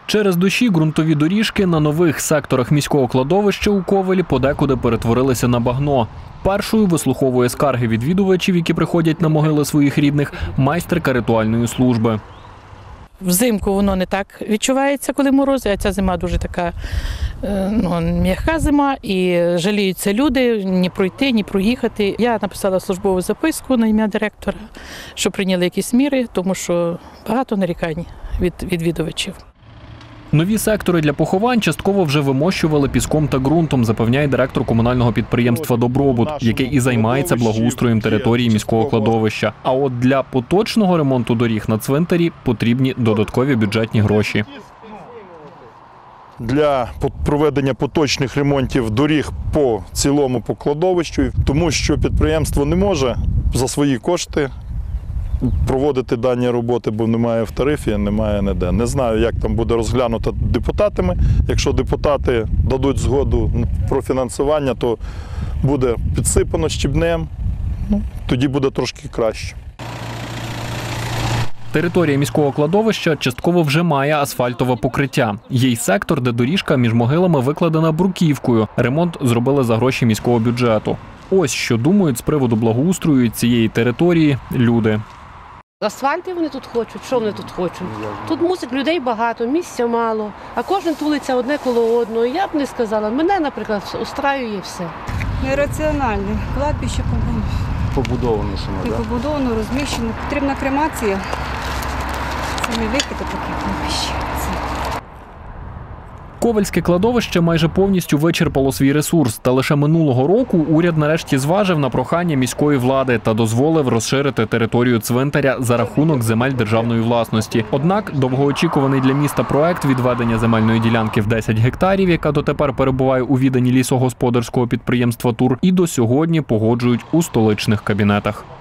Через дощі ґрунтові доріжки на нових секторах міського кладовища у Ковелі подекуди перетворилися на багно. Першою вислуховує скарги відвідувачів, які приходять на могили своїх рідних, майстерка ритуальної служби. Взимку воно не так відчувається, коли морози, а ця зима дуже така м'яка зима, і жаліються люди, ні пройти, ні проїхати. Я написала службову записку на ім'я директора, що прийняли якісь міри, тому що багато нарікань від відвідувачів. Нові сектори для поховань частково вже вимощували піском та ґрунтом, запевняє директор комунального підприємства «Добробут», яке і займається благоустроєм території міського кладовища. А от для поточного ремонту доріг на цвинтарі потрібні додаткові бюджетні гроші. Для проведення поточних ремонтів доріг по цілому по кладовищу, тому що підприємство не може за свої кошти проводити дані роботи, бо немає в тарифі, немає ніде. Не знаю, як там буде розглянуто депутатами. Якщо депутати дадуть згоду про фінансування, то буде підсипано щебнем, тоді буде трошки краще. Територія міського кладовища частково вже має асфальтове покриття. Є й сектор, де доріжка між могилами викладена бруківкою. Ремонт зробили за гроші міського бюджету. Ось що думають з приводу благоустрою цієї території люди. Асфальти вони тут хочуть, що вони тут хочуть? Тут мусить людей багато, місця мало, а кожен тулиться одне коло одного. Я б не сказала, мене, наприклад, устраює все. Нераціональне, кладбище побудовано саме, так? Побудовано, розміщено. Потрібна кремація. Це не викиди таке кладбище. Ковельське кладовище майже повністю вичерпало свій ресурс. Та лише минулого року уряд нарешті зважив на прохання міської влади та дозволив розширити територію цвинтаря за рахунок земель державної власності. Однак довгоочікуваний для міста проект відведення земельної ділянки в 10 гектарів, яка дотепер перебуває у віданні лісогосподарського підприємства «Тур», і до сьогодні погоджують у столичних кабінетах.